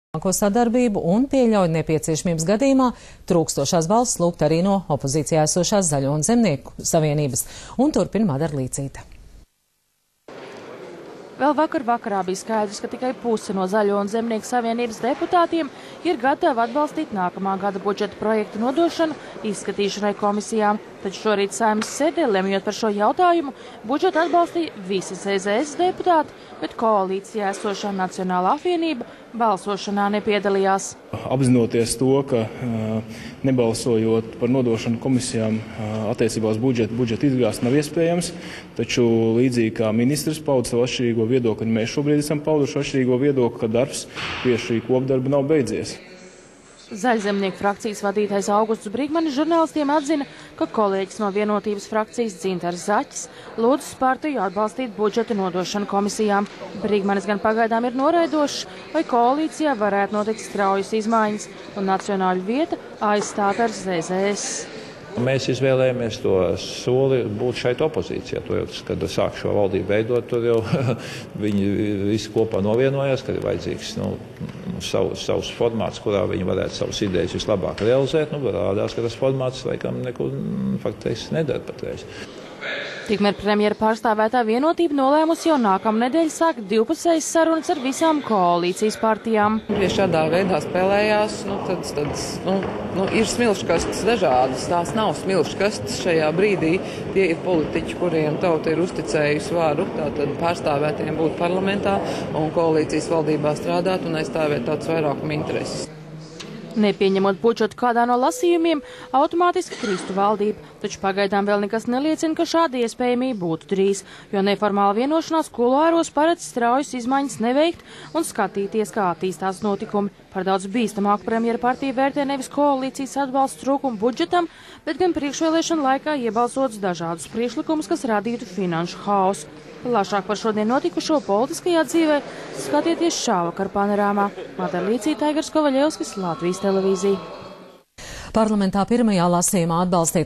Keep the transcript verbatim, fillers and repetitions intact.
sadarbību un pieļauj nepieciešamības gadījumā trūkstošās balss lūgt arī no opozīcijā esošās Zaļo un Zemnieku savienības. Un turpina Madara Līcīte. Vēl vakar vakarā bija skaidrs, ka tikai puse no Zaļo un Zemnieku savienības deputātiem ir gatavi atbalstīt nākamā gada budžeta projektu nodošanu izskatīšanai komisijām. Taču šorīt Saeimas sēdē, lemjot par šo jautājumu, budžetu atbalstīja visi Z Z S deputāti, bet koalīcijā esošā Nacionālā apvienība balsošanā nepiedalījās. Apzinoties to, ka uh, nebalsojot par nodošanu komisijām uh, attiecībā uz budžetu, budžeta izgāsts nav iespējams, taču līdzīgi kā ministrs pauda savu atšķirīgo viedokli, mēs šobrīd esam pauduši atšķirīgo viedokli, ka darbs pie šī kopdarba nav beidzies. Zaļzemnieku frakcijas vadītājs Augusts Brīgmanis žurnālistiem atzina, ka kolēģis no Vienotības frakcijas Dzintars Zaķis lūdz partiju atbalstīt budžeta nodošanu komisijām. Brīgmanis gan pagaidām ir noraidošs, vai koalīcijā varētu notikt straujas izmaiņas un nacionāļu vieta aizstāt ar Z Z S. Mēs izvēlējāmies to soli būt šeit opozīcijā. To jau, kad sāk šo valdību veidot, tur jau viņi visi kopā novienojās, ka ir vajadzīgs nu, savs, savs formāts, kurā viņi varētu savas idejas vislabāk realizēt. Nu, rādās, ka tas formāts laikam neko faktiski nedara patreiz. Tikmēr premjera pārstāvētā Vienotība nolēmusi jau nākamnedēļ sākt divpusējas sarunas ar visām koalīcijas partijām. Ja šādā veidā spēlējās, nu, tad, tad nu, nu, ir smilškastes dažādas. Tās nav smilškastes šajā brīdī. Tie ir politiķi, kuriem tauta ir uzticējusi varu, tātad pārstāvētiem būt parlamentā un koalīcijas valdībā strādāt un aizstāvēt tautas vairākuma intereses. Nepieņemot budžetu kādā no lasījumiem, automātiski kristu valdība, taču pagaidām vēl nekas neliecina, ka šāda iespējamība būtu drīz, jo neformāla vienošanās kuluāros paredz straujas izmaiņas neveikt un skatīties, kā attīstās notikumi. Par daudz bīstamāku premjera partija vērtē nevis koalīcijas atbalstu trūkumu budžetam, bet gan priekšvēlēšanu laikā iebalsots dažādus priekšlikumus, kas radītu finanšu haosu. Plašāk par šodien notikušo politiskajā dzīvē skatieties šāvakar panorāmā. Madara Līcīte, Aigars Kovaļevskis, Latvijas televīzija. Parlamentā pirmajā lasījumā atbalstīt